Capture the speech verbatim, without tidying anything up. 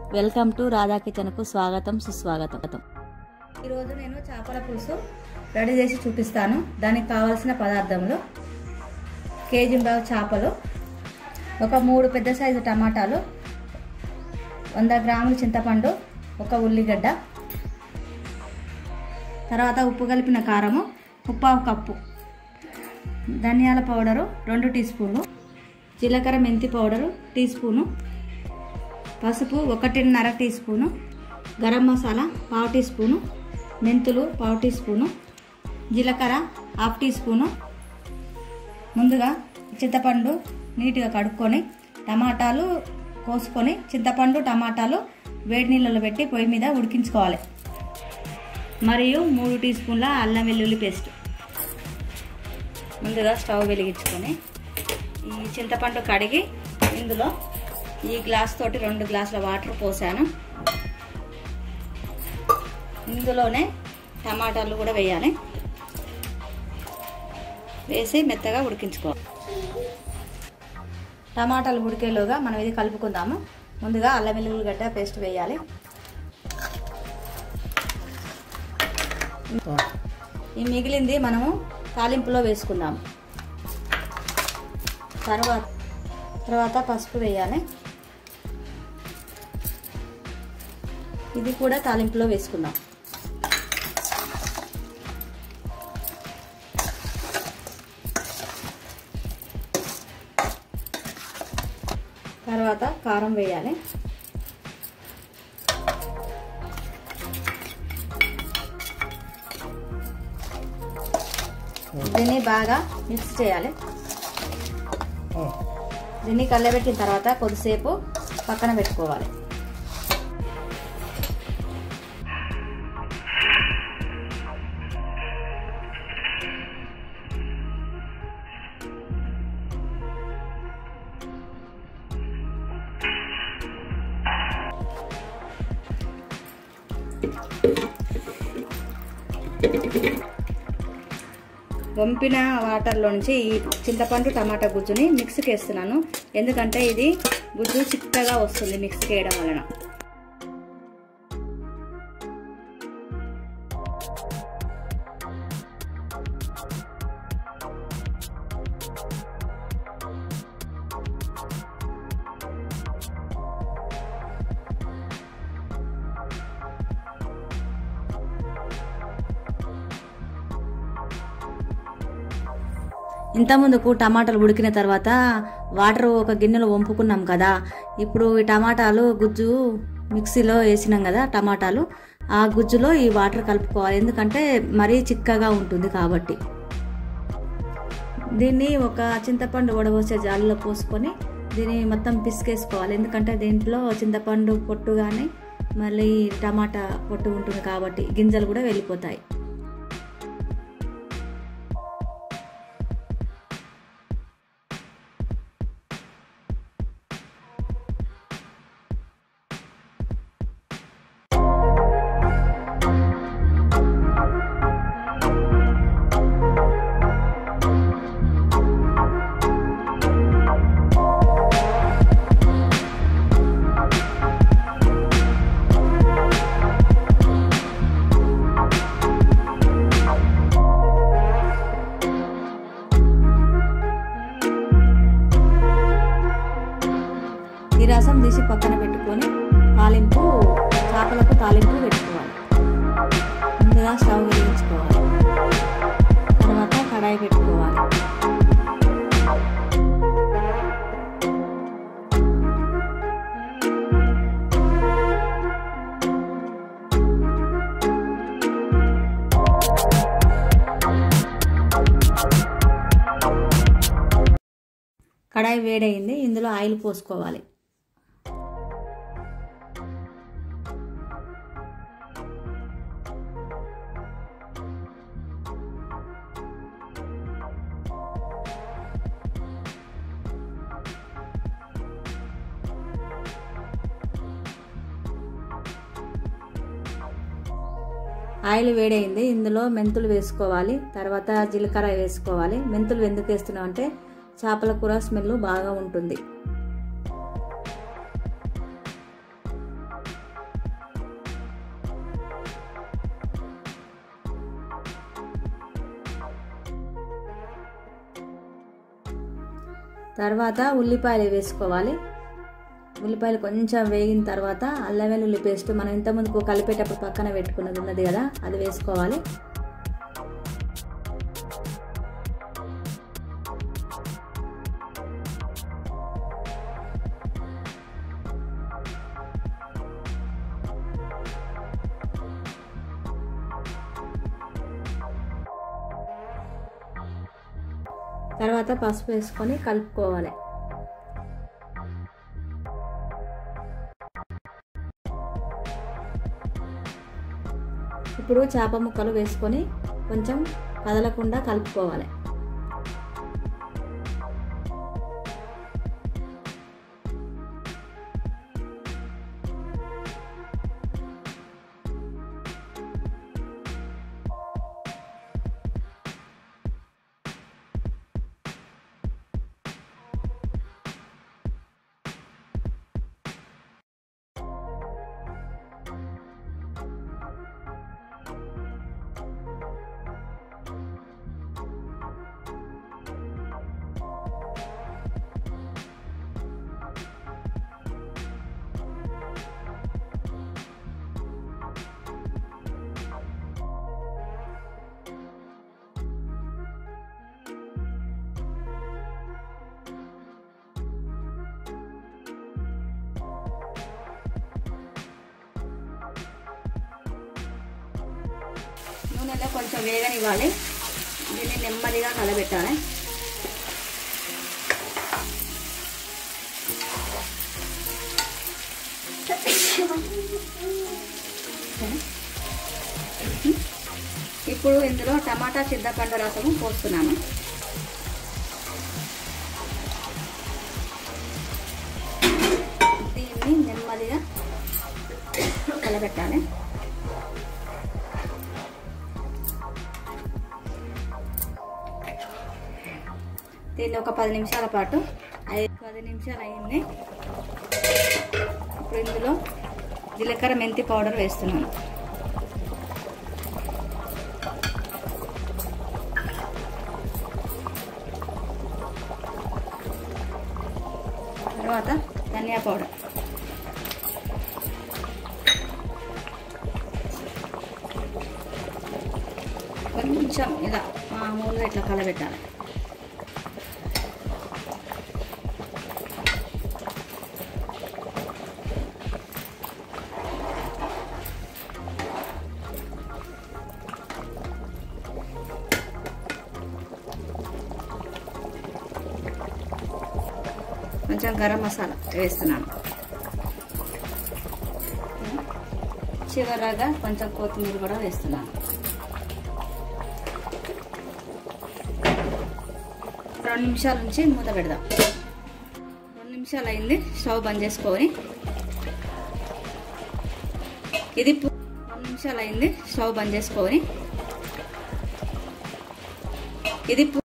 Welcome to Radha కిచెన్కు స్వాగతం సుస్వాగతం. ఈరోజు నేను చేపల పులుసు రెడీ చేసి చూపిస్తాను. దానికి కావాల్సిన పదార్థములు: కేజీ బావు చేపలు, ఒక మూడు పెద్ద సైజు టమాటాలు, వంద గ్రాముల చింతపండు, ఒక ఉల్లిగడ్డ, తర్వాత ఉప్పు కలిపిన కారము ఉప్పావు కప్పు, ధనియాల పౌడరు రెండు టీ స్పూన్లు, జీలకర్ర మెంతి పౌడరు టీ స్పూను, పసుపు ఒకటిన్నర టీ స్పూను, గరం మసాలా పావు టీ స్పూను, మెంతులు పావు టీ స్పూను, జీలకర్ర హాఫ్ టీ స్పూను. ముందుగా చింతపండు నీట్గా కడుక్కొని టమాటాలు కోసుకొని చింతపండు టమాటాలు వేడి నీళ్ళలో పెట్టి పొయ్యి మీద ఉడికించుకోవాలి. మరియు మూడు టీ స్పూన్ల అల్లం వెల్లుల్లి పేస్ట్. ముందుగా స్టవ్ వెలిగించుకొని ఈ చింతపండు కడిగి ఇందులో ఈ గ్లాస్ తోటి రెండు గ్లాసుల వాటర్ పోసాను. ఇందులోనే టమాటాలు కూడా వేయాలి. వేసి మెత్తగా ఉడికించుకోవాలి. టమాటాలు ఉడికేలోగా మనం ఇది కలుపుకుందాము. ముందుగా అల్లం వెల్లుల్లి గడ్డ పేస్ట్ వేయాలి. ఈ మిగిలింది మనము తాలింపులో వేసుకుందాము. తర్వాత తర్వాత పసుపు వేయాలి. ఇది కూడా తాలింపులో వేసుకుందాం. తర్వాత కారం వేయాలి. దీన్ని బాగా మిక్స్ చేయాలి. దీన్ని కళ్ళబెట్టిన తర్వాత కొద్దిసేపు పక్కన పెట్టుకోవాలి. వంపిన వాటర్లో నుంచి ఈ చింతపండు టమాటా గుజ్జుని మిక్స్కి వేస్తున్నాను. ఎందుకంటే ఇది గుజ్జు చిక్కగా వస్తుంది మిక్స్కి వేయడం వలన. ఇంత ముందుకు టమాటాలు ఉడికిన తర్వాత వాటర్ ఒక గిన్నెలో వంపుకున్నాం కదా. ఇప్పుడు ఈ టమాటాలు గుజ్జు మిక్సీలో వేసినాం కదా. టమాటాలు ఆ గుజ్జులో ఈ వాటర్ కలుపుకోవాలి. ఎందుకంటే మరీ చిక్కగా ఉంటుంది కాబట్టి. దీన్ని ఒక చింతపండు వడబోసే జాలిలో పోసుకొని దీన్ని మొత్తం పిసికేసుకోవాలి. ఎందుకంటే దీంట్లో చింతపండు పొట్టు కానీ మళ్ళీ టమాటా పొట్టు ఉంటుంది కాబట్టి గింజలు కూడా వెళ్ళిపోతాయి. ఈ రసం తీసి పక్కన పెట్టుకొని తాలింపు చేపలకు తాలింపు పెట్టుకోవాలి. ముందుగా స్టవ్ వెలిగించుకోవాలి. తర్వాత కడాయి పెట్టుకోవాలి. కడాయి వేడైంది. ఇందులో ఆయిల్ పోసుకోవాలి. ఆయిల్ వేడైంది. ఇందులో మెంతులు వేసుకోవాలి. తర్వాత జీలకర్ర వేసుకోవాలి. మెంతులు ఎందుకు వేస్తున్నాం అంటే చేపల కూర స్మెల్ బాగా ఉంటుంది. తర్వాత ఉల్లిపాయలు వేసుకోవాలి. ఉల్లిపాయలు కొంచెం వేగిన తర్వాత అల్లం వెల్లుల్లి పేస్ట్ మనం ఇంతకుముందు కలిపేటప్పుడు పక్కన పెట్టుకున్నది ఉన్నది కదా, అది వేసుకోవాలి. తర్వాత పసుపు వేసుకొని కలుపుకోవాలి. ఇప్పుడు చేప ముక్కలు వేసుకొని కొంచెం కదలకుండా కలుపుకోవాలి. నూనెలో కొంచెం వేగనివ్వాలి. దీన్ని నెమ్మదిగా కలబెట్టాలి. ఇప్పుడు ఇందులో టమాటా చింతపండు రసము పోస్తున్నాను. దీన్ని నెమ్మదిగా కలబెట్టాలి. దీన్ని ఒక పది నిమిషాల పాటు ఐదు పది నిమిషాలు అయింది. ఇప్పుడు ఇందులో జీలకర్ర మెంతి పౌడర్ వేస్తున్నాను. తర్వాత ధనియా పౌడర్, కొంచెం ఇలా మామూలుగా ఇట్లా కలబెట్టాలి. కొంచెం గరం మసాలా వేస్తున్నాను. చివరగా కొంచెం కొత్తిమీర కూడా వేస్తున్నాను. రెండు నిమిషాల నుంచి మూత పెడదాం. రెండు నిమిషాలు అయింది. స్టవ్ బంద్ చేసుకొని ఇది రెండు నిమిషాలు అయింది. స్టవ్ బంద్ చేసుకొని ఇది